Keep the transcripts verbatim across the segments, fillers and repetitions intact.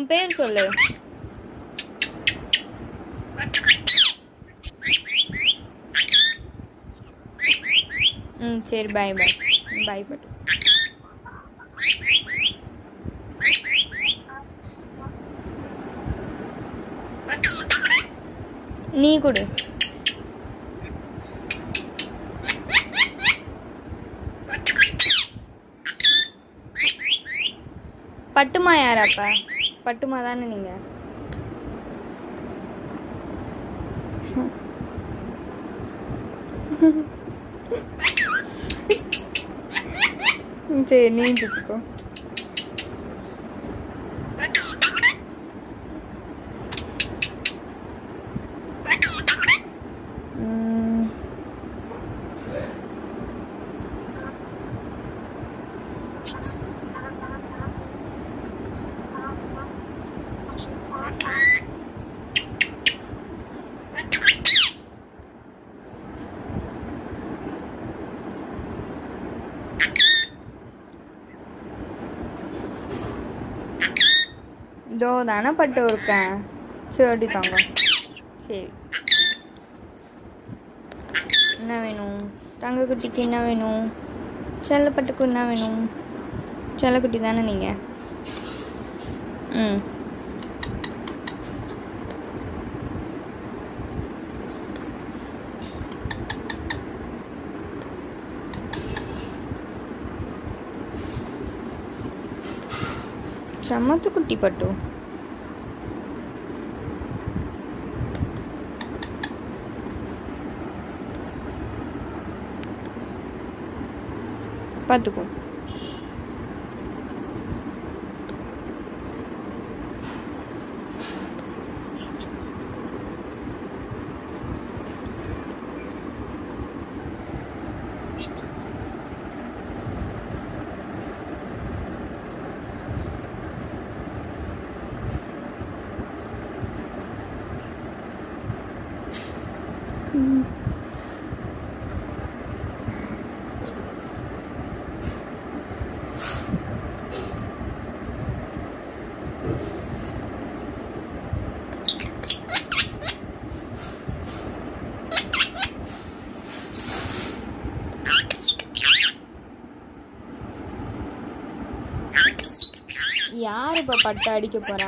உன் பேர் சொல்லு. ம் சரி பாய் பாய் பாய் பட்டு. நீ கொடு. பட்டுமா யாராப்பா? பட்டுமா தானே நீங்க? சரி நீ சுத்துக்கோ. இதோ தானே பட்டு இருக்கேன். சரி தாங்க. சரி என்ன வேணும்? தங்கக்குட்டிக்கு என்ன வேணும்? செல்லப்பட்டுக்கு என்ன வேணும்? செல்லக்குட்டி தானே நீங்கள்? ம் சமத்து குட்டி பட்டு. பார்த்துக்கோ. யார் இப்போ பட்டு அடிக்க போறா?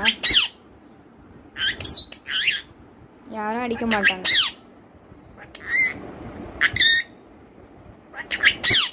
யாரும் அடிக்க மாட்டாங்க.